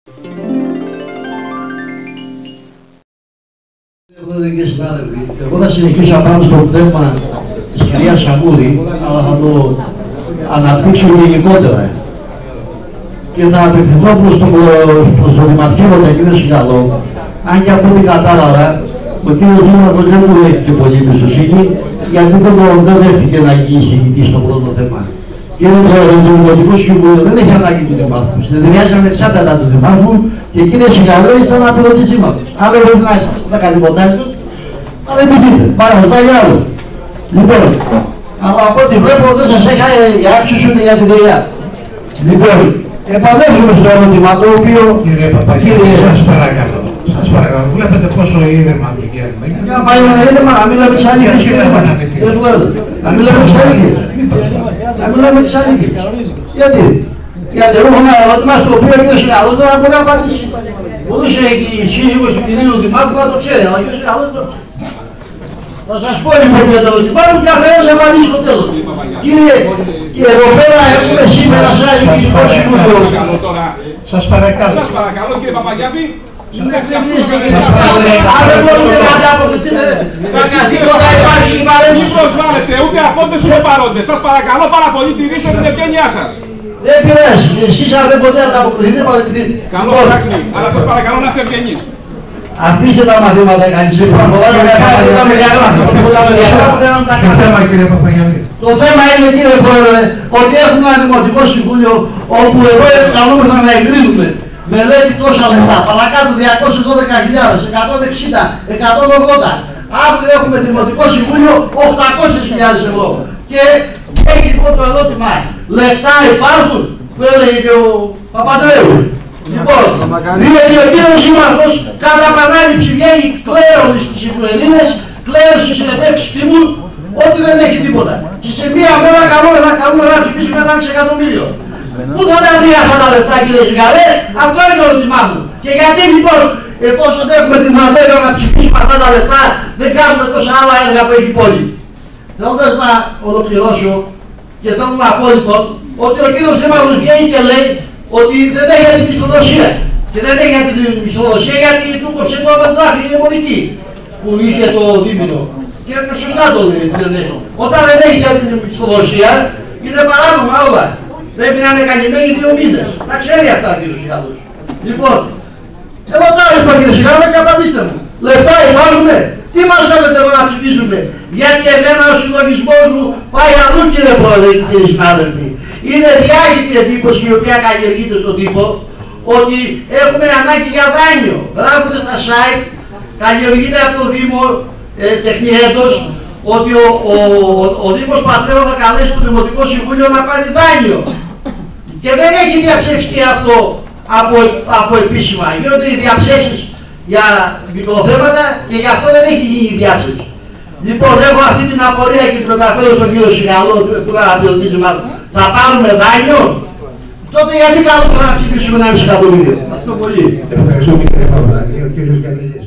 Κύριε συνάδελφοι, εγώ θα συνεχίσω απάνω στο θέμα της κυρίας Σαμούρη, αλλά θα το αναπτύξω γενικότερα. Και θα απευθυνθώ προς το Δημαρχείο, τον κύριο Σιγαλό, αν και από ό,τι κατάλαβα, ο κύριος Δήμαρχος δεν του έχει και πολύ εμπιστοσύνη, γιατί δεν δέχτηκε να γίνει εισηγητής στο πρώτο θέμα. Κύριε Πρόεδρε, το Δημοτικό Συμβούλιο δεν έχει ανάγκη του Δημάρχου. Συνεδριάζαμε εξάρτητα του Δημάρχου και κύριε Σιγαλό είστε ένα πιλωτή Δήμαρχος. Αν δεν μπορεί να είσαστε, να κάνει ποτέ αυτό, θα δεν πείτε. Πάρα αυτά για άλλο. Λοιπόν, αλλά από ό,τι βλέπω δεν σας έχει άξιος ούτε για την ΔΕΙΑ. Λοιπόν, επανέλθουμε στο ερώτημα το οποίο. Κύριε Παπαγιώτη, σας παρακαλώ. Σας παρακαλώ, βλέπετε πόσο ήρεμα πηγαίνουμε. Μα είναι ήρεμα, να μιλάμε τις αλήθειες. Να μιλάμε τις αλήθειες. Να μιλάμε τις αλήθειες. Γιατί? Γιατί έχω ένα ερώτημα στο οποίο ο κύριος Σιγαλός δεν μπορεί να απαντήσει. Μπορούσε η σύζυγος του κυρίου Δημάρχου να το ξέρει, αλλά ο κύριος Σιγαλός το ξέρει. Θα σας πω λοιπόν για το Δημάρχου και αφαιρώς να απαντήσει στο τέλος. Κύριε, και εδώ πέρα έχουμε σήμερα σαν Διοικητικό Συμβούλιο. Σας παρακαλώ. Σας παρακαλώ κύριε Παπαγιάφη. Μην προσβάλλετε ούτε απόντες ούτε παρόντες. Σας παρακαλώ πάρα πολύ, τηρήστε την ευγένειά σας. Δεν πειράζει, εσείς αν δεν ποτέ ανταποκριθείτε, παρατηρηθείτε. Καλώς, εντάξει, αλλά σας παρακαλώ να είστε ευγενείς. Αφήστε τα μαθήματα κανείς, το θέμα είναι κύριε Πρόεδρε, ότι έχουμε ένα Δημοτικό Συμβούλιο όπου εδώ καλούμεθα να εγκρίνουμε μελέτη τόσα λεφτά, παρακάτω 212.000, 160, 180. Αύριο έχουμε Δημοτικό Συμβούλιο 800.000 ευρώ. Και έχει λοιπόν το ερώτημα, λεφτά υπάρχουν, που έλεγε και ο Παπαντρέου. Λοιπόν, διότι ο κύριος Δήμαρχος κατά επανάληψη βγαίνει κλαίων στις Ιφουελίνες, κλαίων στις συνεντεύξεις τύπου, ότι δεν έχει τίποτα. Και σε μία μέρα καλούμε να ψηφίσουμε 1,5 εκατομμύριο. Πού θα τα βρει αυτά τα λεφτά κύριε Σιγαλέ, αυτό είναι το ερώτημά μου. Και γιατί λοιπόν, εφόσον έχουμε την μαντέρα να ψηφίσουμε αυτά τα λεφτά, δεν κάνουμε τόσα άλλα έργα που έχει η πόλη. Θέλοντας να ολοκληρώσω και θέλω να πω λοιπόν, ότι ο κύριος Δήμαρχος βγαίνει και λέει ότι δεν έχει την μισθοδοσία. Και δεν έχει την μισθοδοσία γιατί του κόψε το μετράφη η Δημοτική που είχε το δίμηνο. Και σωστά το λέει. Όταν δεν έχει την μισθοδοσία, είναι παράνομα όλα. Πρέπει να είναι καλυμμένοι 2 μήνες. Τα ξέρει αυτά ο κύριος Σιγαλός. Λοιπόν, ρωτάω λοιπόν κύριε Σιγαλό και απαντήστε μου. Λεφτά υπάρχουνε. Τι μας θέλετε εδώ να ψηφίσουμε? Γιατί εμένα ο συλλογισμός μου πάει αλλού κύριε Πρόεδρε και κύριοι συνάδελφοι. Είναι διάγητη εντύπωση η οποία καλλιεργείται στον τύπο ότι έχουμε ανάγκη για δάνειο. Γράφονται στα site, καλλιεργείται από το Δήμο Τεχνιέντος ότι ο Δήμος Πατρέων θα καλέσει το Δημοτικό Συμβούλιο να πάρει δάνειο. Και δεν έχει διαψευστεί αυτό από επίσημα. Γίνονται οι διαψεύσεις για μικροθέματα και γι' αυτό δεν έχει γίνει η διάψευση. Λοιπόν, έχω αυτή την απορία και την μεταφέρω στον κύριο Σιγαλό που αναπληρωτήμα. Θα πάρουμε δάνειο, τότε γιατί κάνουμε να ψηφίσουμε 1,5 εκατομμύριο. Αυτό πολύ. Ευχαριστώ κύριε Παπαδάκη. Ο κύριος Γαλλίδης.